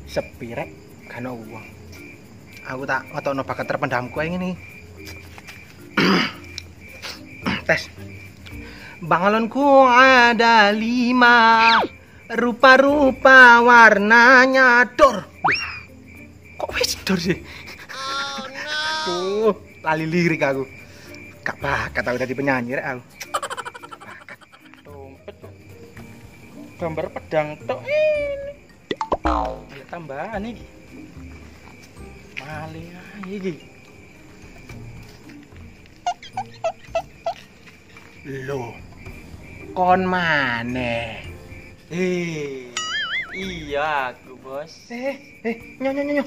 Sepi rek, gak ono uang. Aku tak ngetokno bakat terpendamku ini. Tes. Balonku ada 5, rupa-rupa warnanya dor. Kok wis dor sih? Oh no. Lali lirik aku. Gak bakat aku jadi penyanyi rek aku. Bakat. Dompet. Gambar pedang tok ini. Ayo tambahan iki. Maling ae iki. Loh. Kon maneh. Iya aku, Bos. Nyo.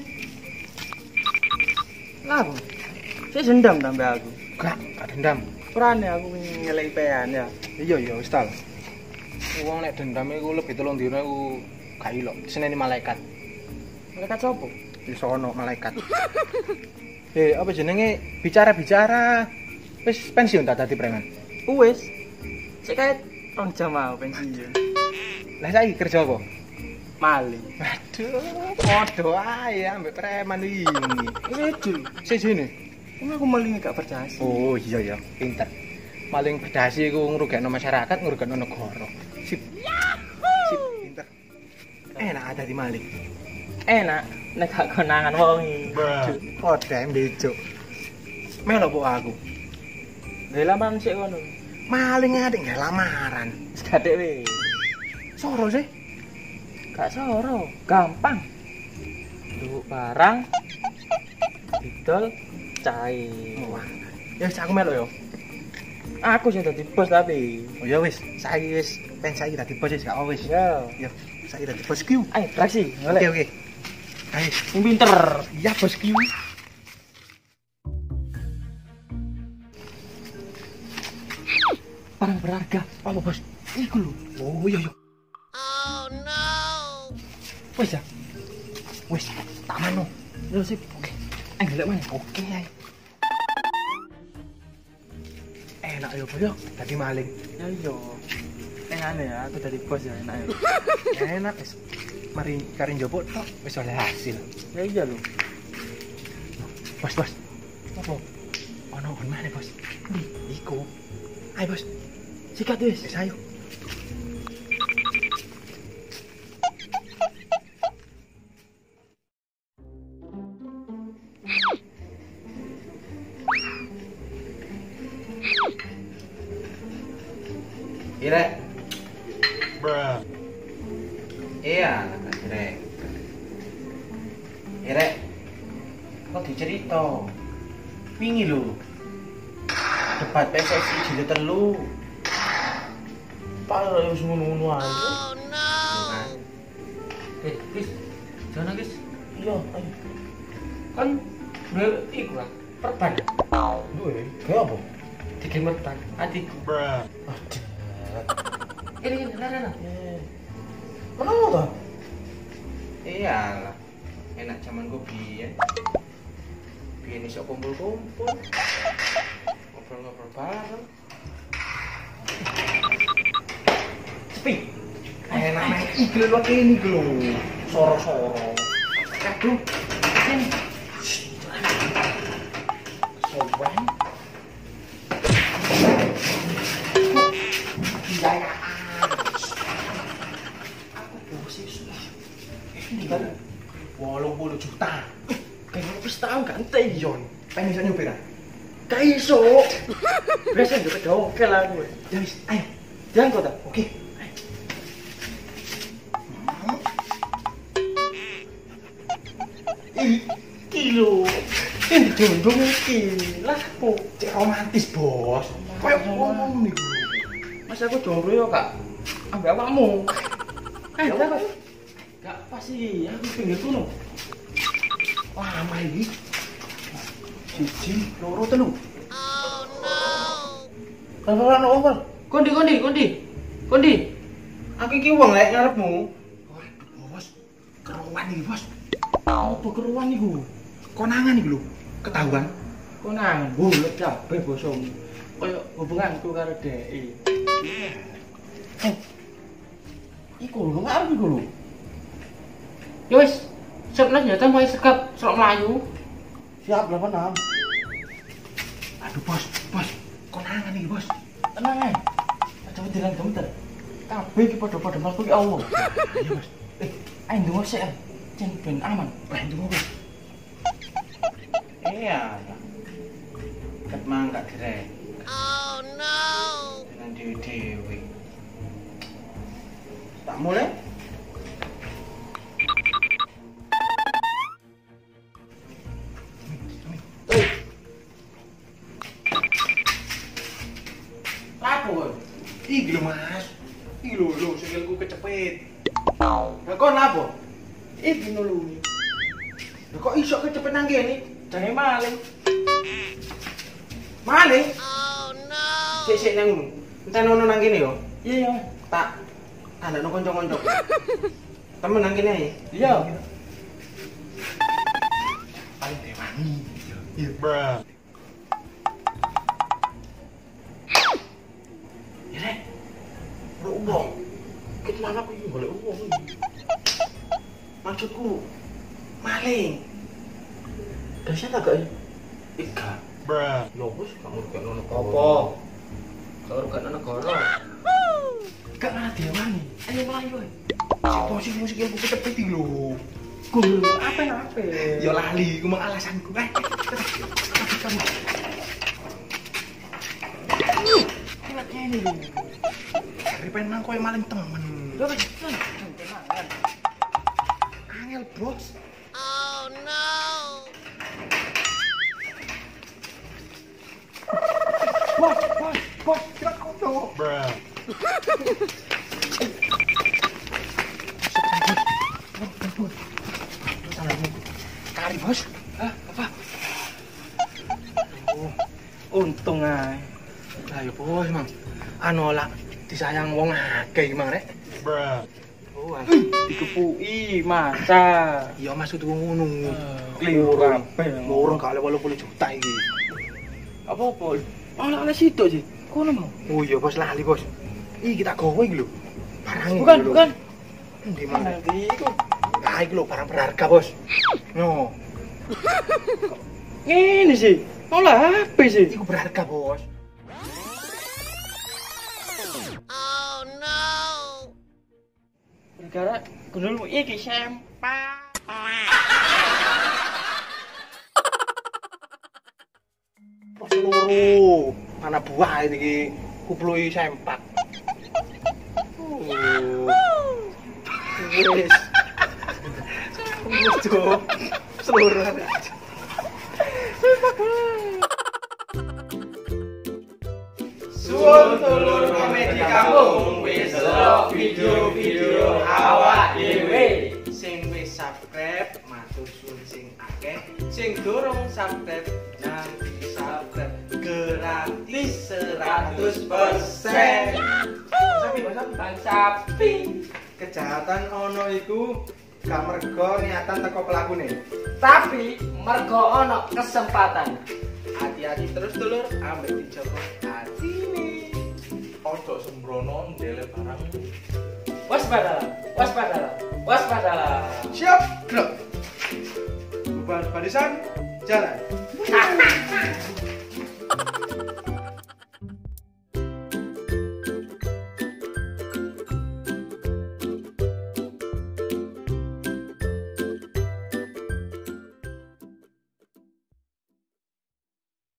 Lah, aku. Saya dendam tambah aku. Gak dendam. Perane aku ngelek pean ya. Iya wis ta. Wong nek dendam iku lebih 3 dina iku gak ilok. Seneni malaikat. Malaikat sopo? Iso ono malaikat. Apa jenenge bicara. Wis pensiun tak dadi preman. Wis. Sik kae 2 jam mau pensiun. Lah saiki kerja apa? Maling. Aduh, podo ae ambek preman ini. Sejene. Aku maling gak berdasi. Oh iya, pinter. Maling berdasi iku ngrugekno masyarakat, ngrugekno negara. Sip, pinter. Enak ada di maling. Enak nek gak konangan wong iki. Podo mbecuk. Melo po aku. Lha lamaran sik ngono. Maling adek nggak lamaran. Wis gadek wis. Soro sih. Gak soro, gampang. Nduk barang didol cair. Wah. Ya wis aku melo yo. Aku sing dadi bos tapi. Oh ya wis, saiki wis saiki dadi bos wis gak apa wis. Ya. Yo, saiki dadi bos Q. Ayo traksi, golek. Oke. Ayo, Sing pinter. iya bos Q. Barang berharga. Apa bos? Iku lho. Oh iya. Wis ya. Wis, tak mano. Yo sip. Oke. Ayo golek mana? Oke, ayo. Enak yo, bos yo. Dadi maling. Ya iya. Enak ya, aku dari bos ya enak ya. Enak wis. Mari kari njopok tok wis oleh hasil. Ya iya lho. Bos. Apa? Ono kon mana, bos? Iku. Ayo, bos. Sikat wis. Wis ayo. Irek. Iya, Irek. Kok dicerita? Wingi lho. Debat PSSI jilid 3. Parah wis ngono-ngono ae. Oh no. Guys. Jangan guys. Iya, ayo. Kan iku lah, perban. Duwe, kayak apa? Digemetan adikku. Aduh. Ini lah. Kenapa toh? Iyalah. Enak zaman gue biyen. Biyen iso kumpul-kumpul. Ngobrol-ngobrol bareng. Sepi. Enak main iki lho ini lho. Soro-soro. Aduh. Sini. Sowan. Ini kan 80 juta. Kayak wis tau ganti. Yon, pengen iso nyupir ah? Gak iso. Biasa juga dokel aku. Ya wis, ayo. Jangan kok ta. Oke. Kilo. Ini dundung iki. Lah kok Cek romantis, Bos. Kayak ngomong nih. Mas aku jomblo yo, Kak. Ambek awakmu. Ya Kak. Gak pas iki, aku pinggir kono. Wah, lama ini. 1, 2, 3. Kan over. Kondi. Aku iki wong lek ngarepmu. Waduh, Bos. Keruan iki, Bos. Apa keruan iku? Konangan iki lho. Ketahuan. Konangan bulet kabeh bosomu. Kaya hubunganku karo dhek. Iku lho, ngarep iku lho. Ya wis, Sebenarnya kan mau sekap selok Melayu. Siap 86. Aduh bos, konangan nih bos. Tenang ae. Aja wediran gemeter. Kabeh iki padha-padha mlebu ki Allah. Iya bos. Ayo ndonga sik. Cen ben aman. Bantu bos. Iya. Ket mangga direk. Oh no. Dengan dewi-dewi. Tak mulai? Lapo. Iki lho mas. Iki lho sikilku kecepet. Lah kon lapo? Iki nulungi. Lah kok iso kecepet nang kene? Jange maling. Maling? Oh no. Sik nang ngono. Enten ono nang kene yo. Iya. Tak tandakno kanca-kanca. Temen nang kene ae. Iya. Paling dewangi. Iya, bro. Ya, Rek. Bro, wong. Kita mana aku iki golek wong iki. Maksudku maling. Dahsyat agak ya? Ika. Bruh. Lho, bos, kamu gak ngono Apa? Kalau kan negara. Gak malah dewangi. Ayo Melayu ae. Si musik yang buku cepet iki lho. Gul, apa? Ya lali, ku mau alasanku. Kilat ini lho. Cari pengen nang kowe maling temen. Lho, tenang. Angel, bos. Oh no! Bos, kira kono. Bruh. Kali, bos. Hah, apa? Untung ae. Lah ya bos, Mang. Anu lah disayang wong akeh iki, Mang, Rek. Bruh. Oh, Dikepui masa. iya maksudku ngono. Keliru kabeh. Murung kali 80 juta iki. Apa-apa? Ala situ sih. Kono mau. Oh iya, bos, lali, bos. Iki tak gowo iki lho. Barang Bukan. Endi, Mang? Nanti iku. Nah, iki lho barang berharga, bos. No. Ngene sih. Olah HP sih. Iku berharga, bos. Oh no! Gara gunulmu iki sempak. Bos loro. Mana buah iki kuplui sempak. Wes. Wes tuh. Seluruh. Suwun dulur komedi kampung wis delok video-video awak dhewe. Sing wis subscribe matur suwun sing akeh, sing durung subscribe nang subscribe gratis 100%. Sapi. Kejahatan ono iku gak mergo niatan teko pelakune. Tapi mergo ono kesempatan. Hati-hati terus dulur, ambek dijogo atine. Ojo sembrono ndelek barang. Waspadalah. Siap, blok. Barisan jalan.